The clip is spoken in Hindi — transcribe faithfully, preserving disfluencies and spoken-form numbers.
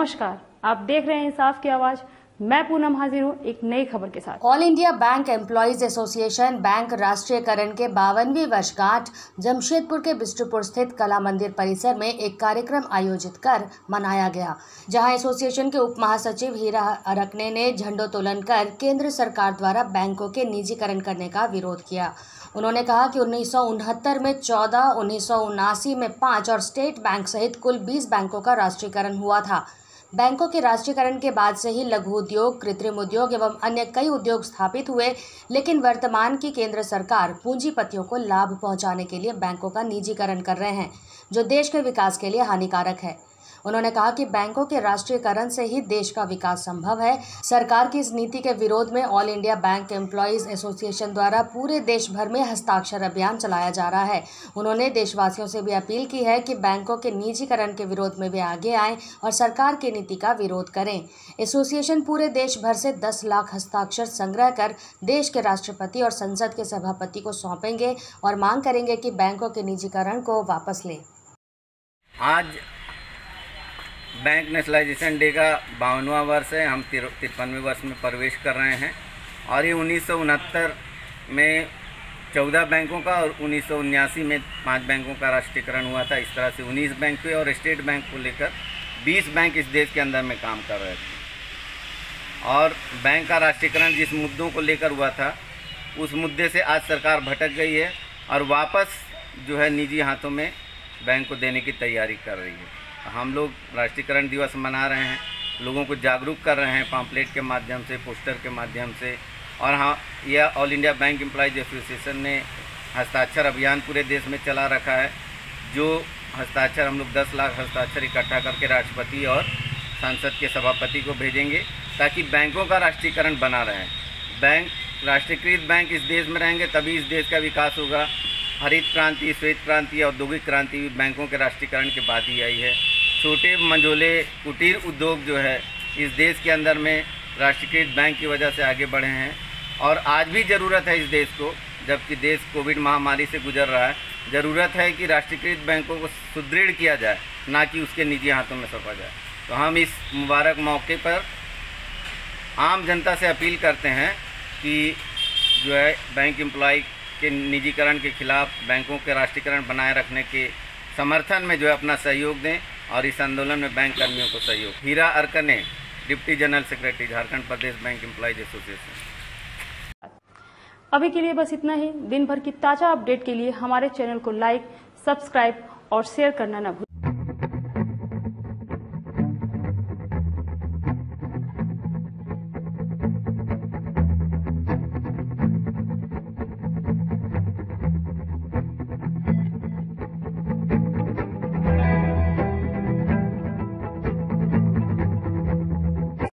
नमस्कार, आप देख रहे हैं इंसाफ की आवाज। मैं पूनम हाजिर हूँ एक नई खबर के साथ। All India Bank employees Association bank राष्ट्रीयकरण के बावनवीं वर्षगांठ जमशेदपुर के बिष्टुपुर स्थित कला मंदिर परिसर में एक कार्यक्रम आयोजित कर मनाया गया, जहां एसोसिएशन के उप महासचिव हीरा अरकने ने झंडोत्तोलन कर केंद्र सरकार द्वारा बैंकों के निजीकरण करने का विरोध किया। उन्होंने कहा कि उन्नीस सौ उनहत्तर में चौदह, उन्नीस सौ उनासी में पाँच और स्टेट बैंक सहित कुल बीस बैंकों का राष्ट्रीयकरण हुआ था। बैंकों के राष्ट्रीयकरण के बाद से ही लघु उद्योग, कृत्रिम उद्योग एवं अन्य कई उद्योग स्थापित हुए, लेकिन वर्तमान की केंद्र सरकार पूंजीपतियों को लाभ पहुंचाने के लिए बैंकों का निजीकरण कर रहे हैं, जो देश के विकास के लिए हानिकारक है। उन्होंने कहा कि बैंकों के राष्ट्रीयकरण से ही देश का विकास संभव है। सरकार की इस नीति के विरोध में All India Bank employees Association द्वारा पूरे देश भर में हस्ताक्षर अभियान चलाया जा रहा है। उन्होंने देशवासियों से भी अपील की है कि बैंकों के निजीकरण के विरोध में वे आगे आएं और सरकार की नीति का विरोध करें। एसोसिएशन पूरे देश भर से दस लाख हस्ताक्षर संग्रह कर देश के राष्ट्रपति और संसद के सभापति को सौंपेंगे और मांग करेंगे कि बैंकों के निजीकरण को वापस लें। आज बैंक नेशनलाइजेशन डे का बावनवां वर्ष है। हम तिरपनवें वर्ष में प्रवेश कर रहे हैं और ये उन्नीस सौ उनहत्तर में चौदह बैंकों का और उन्नीस सौ उन्यासी में पाँच बैंकों का राष्ट्रीयकरण हुआ था। इस तरह से उन्नीस बैंक हुए और स्टेट बैंक को लेकर बीस बैंक इस देश के अंदर में काम कर रहे थे। और बैंक का राष्ट्रीयकरण जिस मुद्दों को लेकर हुआ था, उस मुद्दे से आज सरकार भटक गई है और वापस जो है निजी हाथों में बैंक को देने की तैयारी कर रही है। हम लोग राष्ट्रीयकरण दिवस मना रहे हैं, लोगों को जागरूक कर रहे हैं पम्पलेट के माध्यम से, पोस्टर के माध्यम से। और हाँ, यह All India Bank employees Association ने हस्ताक्षर अभियान पूरे देश में चला रखा है, जो हस्ताक्षर हम लोग दस लाख हस्ताक्षर इकट्ठा करके राष्ट्रपति और संसद के सभापति को भेजेंगे, ताकि बैंकों का राष्ट्रीयकरण बना रहे। बैंक राष्ट्रीयकृत बैंक इस देश में रहेंगे तभी इस देश का विकास होगा। हरित क्रांति, श्वेत क्रांति, औद्योगिक क्रांति बैंकों के राष्ट्रीयकरण के बाद ही आई है। छोटे मंझोले कुटीर उद्योग जो है इस देश के अंदर में राष्ट्रीयकृत बैंक की वजह से आगे बढ़े हैं और आज भी ज़रूरत है इस देश को, जबकि देश कोविड महामारी से गुजर रहा है। ज़रूरत है कि राष्ट्रीयकृत बैंकों को सुदृढ़ किया जाए, ना कि उसके निजी हाथों में सौंपा जाए। तो हम इस मुबारक मौके पर आम जनता से अपील करते हैं कि जो है बैंक एम्प्लॉय के निजीकरण के खिलाफ बैंकों के राष्ट्रीयकरण बनाए रखने के समर्थन में जो है अपना सहयोग दें और इस आंदोलन में बैंक कर्मियों को सहयोग। Hira Arkane, deputy general secretary, Jharkhand Pradesh bank employees association. अभी के लिए बस इतना ही। दिन भर की ताजा अपडेट के लिए हमारे चैनल को लाइक, सब्सक्राइब और शेयर करना न भूलें।